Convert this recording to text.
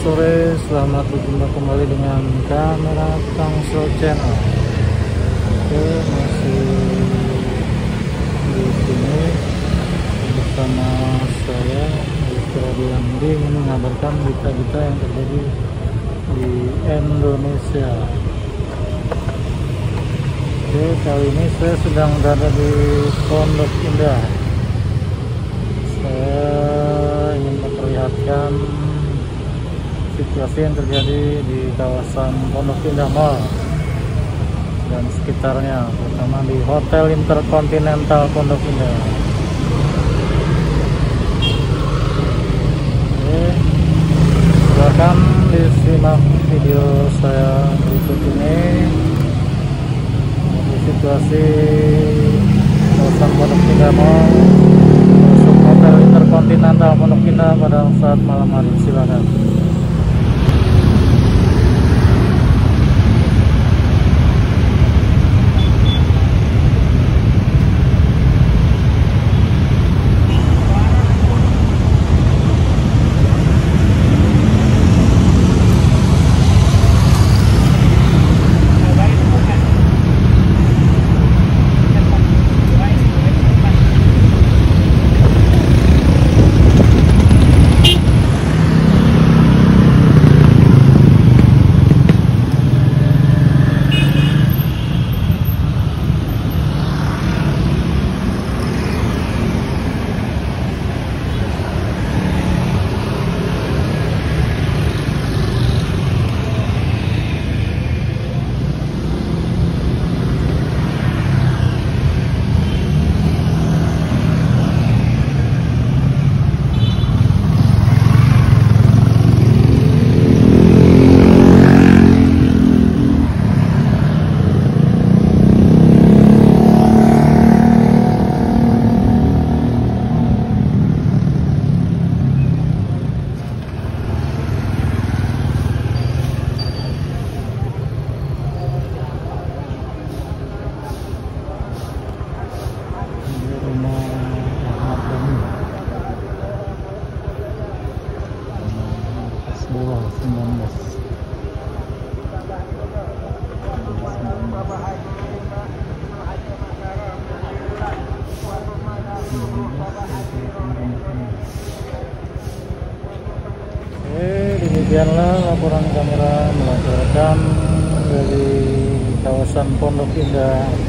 sore, selamat berjumpa kembali dengan kamera Tangsel Channel. Oke, masih di sini bersama saya Andi mengabarkan berita-berita yang terjadi di Indonesia. Oke, kali ini saya sedang berada di Pondok Indah. Saya ingin memperlihatkan situasi yang terjadi di kawasan Pondok Indah Mall dan sekitarnya, terutama di Hotel Intercontinental Pondok Indah. Oke, silakan disimak video saya berikut ini. Situasi kawasan Pondok Indah Mall masuk Hotel Intercontinental Pondok Indah pada saat malam hari. Silakan. Bawah 19. Demikianlah laporan kamera melaporkan dari kawasan Pondok Indah